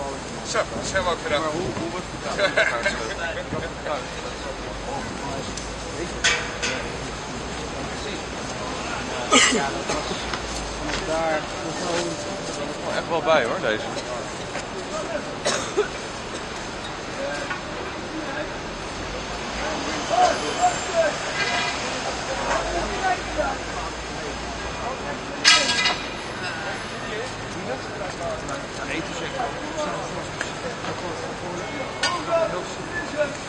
Zo, dat is helemaal gedaan. Maar hoe wordt het gedaan? Ja, dat was vanaf daar zo. Dat is wel echt wel bij hoor, deze. Eten zeker.